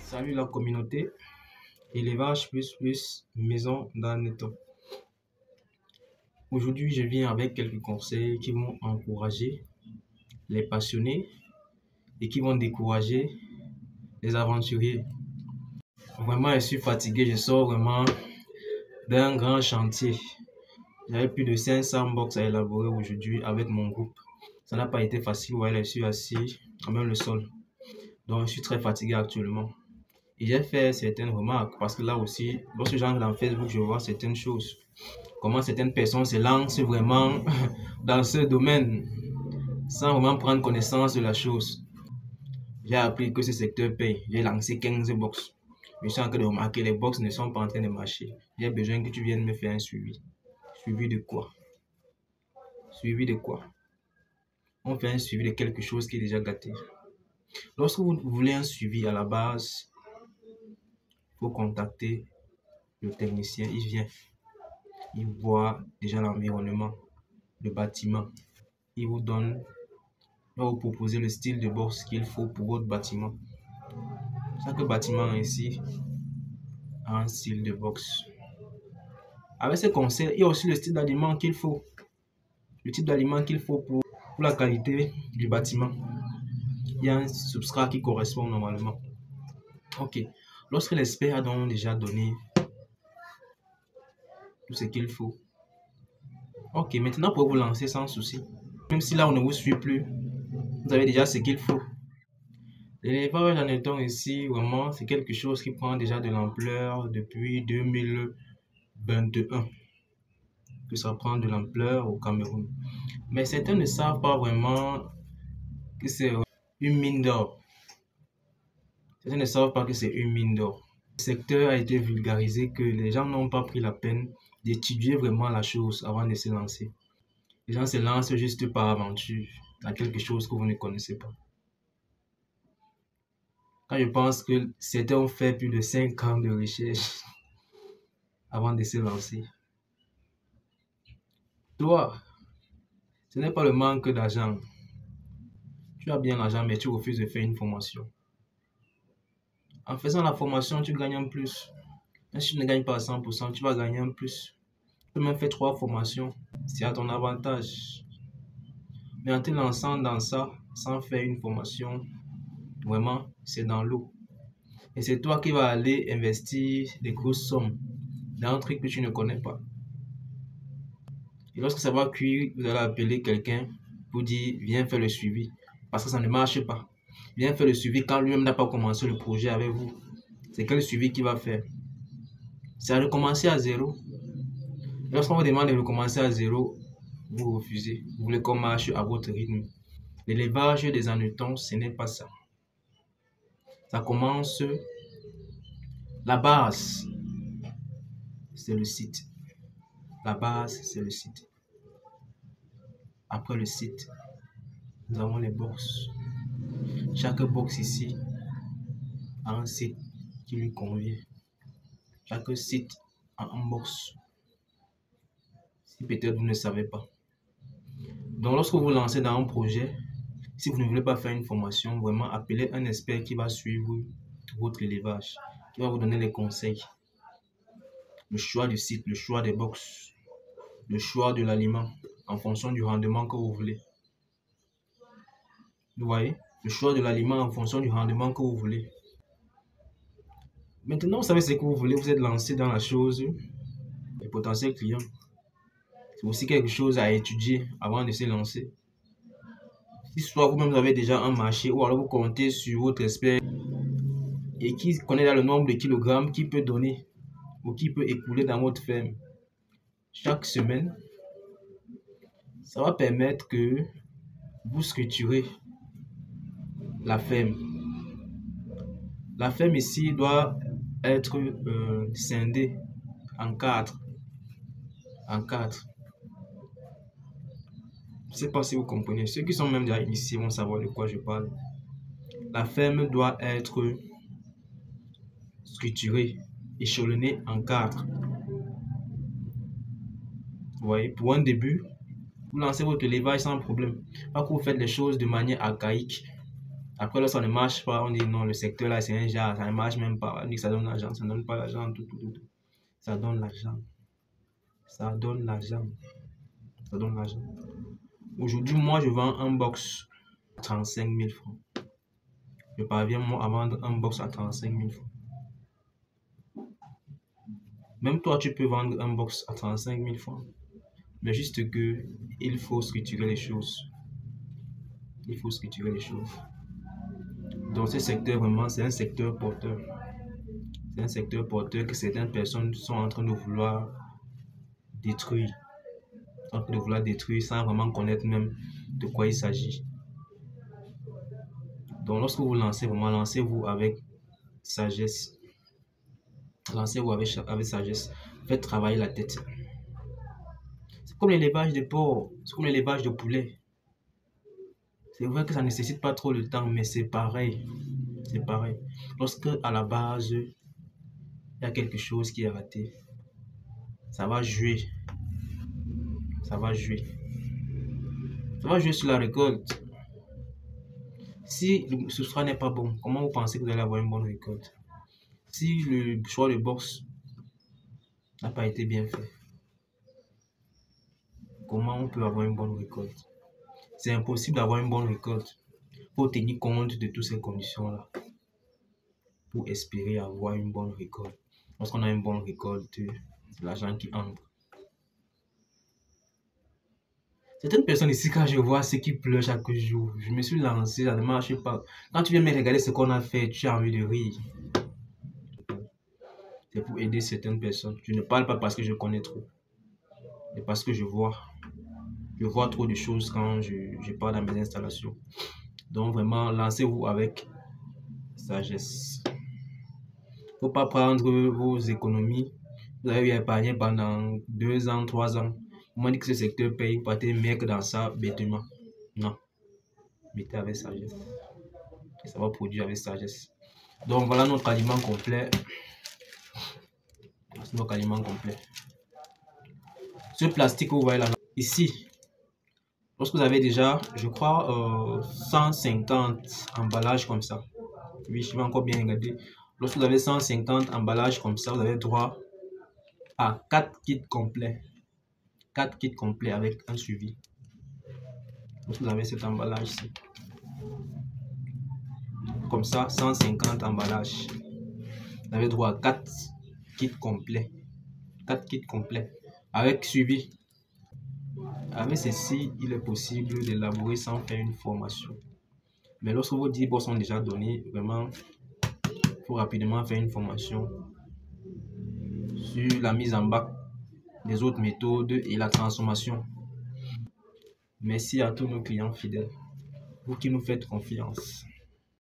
Salut la communauté, élevage plus maison d'Anneton. Aujourd'hui, je viens avec quelques conseils qui vont encourager les passionnés et qui vont décourager les aventuriers. Vraiment, je suis fatigué, je sors vraiment d'un grand chantier. J'avais plus de 500 box à élaborer aujourd'hui avec mon groupe. Ça n'a pas été facile, ouais, je suis assis à même le sol. Donc, je suis très fatigué actuellement. Et j'ai fait certaines remarques parce que là aussi, lorsque j'entre dans Facebook, je vois certaines choses. Comment certaines personnes se lancent vraiment dans ce domaine sans vraiment prendre connaissance de la chose. J'ai appris que ce secteur paye. J'ai lancé 15 box. Je suis en train de remarquer que les box ne sont pas en train de marcher. J'ai besoin que tu viennes me faire un suivi. Suivi de quoi? Suivi de quoi? On fait un suivi de quelque chose qui est déjà gâté. Lorsque vous voulez un suivi à la base, il faut contacter le technicien. Il vient. Il voit déjà l'environnement, le bâtiment. Il vous donne, il va vous proposer le style de box qu'il faut pour votre bâtiment. Chaque bâtiment ici a un style de box. Avec ces conseils, il y a aussi le style d'aliment qu'il faut. Le type d'aliment qu'il faut pour la qualité du bâtiment. Il y a un substrat qui correspond normalement. Ok. Lorsque l'expert a donc déjà donné tout ce qu'il faut. Ok, maintenant pour vous lancer sans souci. Même si là on ne vous suit plus, vous avez déjà ce qu'il faut. L'élevage en étant ici, vraiment, c'est quelque chose qui prend déjà de l'ampleur depuis 2021. Que ça prend de l'ampleur au Cameroun. Mais certains ne savent pas vraiment que c'est une mine d'or. Certains ne savent pas que c'est une mine d'or. Le secteur a été vulgarisé que les gens n'ont pas pris la peine d'étudier vraiment la chose avant de se lancer. Les gens se lancent juste par aventure dans quelque chose que vous ne connaissez pas. Quand je pense que certains ont fait plus de 5 ans de recherche avant de se lancer. Toi, ce n'est pas le manque d'argent. Tu as bien l'argent, mais tu refuses de faire une formation. En faisant la formation, tu gagnes un plus. Même si tu ne gagnes pas à 100%, tu vas gagner un plus. Tu peux même faire 3 formations. C'est à ton avantage. Mais en te lançant dans ça, sans faire une formation, vraiment, c'est dans l'eau. Et c'est toi qui vas aller investir des grosses sommes dans un truc que tu ne connais pas. Et lorsque ça va cuire, vous allez appeler quelqu'un pour dire viens faire le suivi. Parce que ça ne marche pas. Viens faire le suivi quand lui-même n'a pas commencé le projet avec vous. C'est quel suivi qu'il va faire? C'est à recommencer à zéro. Lorsqu'on vous demande de recommencer à zéro, vous refusez. Vous voulez qu'on marche à votre rythme. L'élevage des hannetons, ce n'est pas ça. Ça commence. La base, c'est le site. La base, c'est le site. Après le site, nous avons les box. Chaque box ici a un site qui lui convient. Chaque site a un box. Si peut-être vous ne savez pas. Donc lorsque vous lancez dans un projet, si vous ne voulez pas faire une formation, vraiment appelez un expert qui va suivre votre élevage, qui va vous donner les conseils. Le choix du site, le choix des box, le choix de l'aliment en fonction du rendement que vous voulez. Vous voyez? Le choix de l'aliment en fonction du rendement que vous voulez. Maintenant, vous savez ce que vous voulez, vous êtes lancé dans la chose, les potentiels clients. C'est aussi quelque chose à étudier avant de se lancer. Si soit vous-même avez déjà un marché ou alors vous comptez sur votre expert et qui connaît le nombre de kilogrammes qu'il peut donner ou qui peut écouler dans votre ferme chaque semaine, ça va permettre que vous structurez la ferme. La ferme ici doit être scindée en 4. En 4. Je ne sais pas si vous comprenez. Ceux qui sont même déjà initiés vont savoir de quoi je parle. La ferme doit être structurée, échelonnée en 4. Vous voyez, pour un début, vous lancez votre élevage sans problème. Pas que vous faites les choses de manière archaïque, Après, lorsque ça ne marche pas, on dit non, le secteur là, c'est un genre, ça ne marche même pas. On dit que ça donne l'argent, ça ne donne pas l'argent, tout. Ça donne l'argent. Ça donne l'argent. Ça donne l'argent. Aujourd'hui, moi, je vends un box à 35 000 francs. Je parviens, moi, à vendre un box à 35 000 francs. Même toi, tu peux vendre un box à 35 000 francs. Mais juste que il faut structurer les choses. Il faut structurer les choses. Dans ce secteur, vraiment, c'est un secteur porteur. C'est un secteur porteur que certaines personnes sont en train de vouloir détruire. En train de vouloir détruire sans vraiment connaître même de quoi il s'agit. Donc, lorsque vous lancez, vraiment, lancez-vous avec sagesse. Lancez-vous avec sagesse. Faites travailler la tête. C'est comme l'élevage de porc, c'est comme l'élevage de poulet. C'est vrai que ça ne nécessite pas trop de temps, mais c'est pareil. C'est pareil. Lorsque à la base, il y a quelque chose qui est raté, ça va jouer. Ça va jouer. Ça va jouer sur la récolte. Si le substrat n'est pas bon, comment vous pensez que vous allez avoir une bonne récolte? Si le choix de box n'a pas été bien fait, comment on peut avoir une bonne récolte? C'est impossible d'avoir une bonne récolte. Il faut tenir compte de toutes ces conditions-là pour espérer avoir une bonne récolte. Lorsqu'on a une bonne récolte, c'est l'argent qui entre. Certaines personnes ici, quand je vois ceux qui pleurent chaque jour, je me suis lancé, ça ne marche pas. Quand tu viens me regarder ce qu'on a fait, tu as envie de rire. C'est pour aider certaines personnes. Je ne parle pas parce que je connais trop, mais parce que je vois. Je vois trop de choses quand je pars dans mes installations. Donc vraiment, lancez-vous avec sagesse. Il ne faut pas prendre vos économies. Vous avez épargné pendant 2 ans, 3 ans. On m'a dit que ce secteur paye, vous partez mettre dans ça bêtement. Non. Mettez avec sagesse. Et ça va produire avec sagesse. Donc voilà notre aliment complet. C'est notre aliment complet. Ce plastique que vous voyez là, ici, lorsque vous avez déjà, je crois, 150 emballages comme ça. Oui, je vais encore bien regarder. Lorsque vous avez 150 emballages comme ça, vous avez droit à 4 kits complets. 4 kits complets avec un suivi. Lorsque vous avez cet emballage-ci. Comme ça, 150 emballages. Vous avez droit à 4 kits complets. 4 kits complets. Avec suivi. Avec ceci, il est possible d'élaborer sans faire une formation. Mais lorsque vos 10 boss sont déjà donnés, vraiment, il faut rapidement faire une formation sur la mise en bac des autres méthodes et la transformation. Merci à tous nos clients fidèles, vous qui nous faites confiance.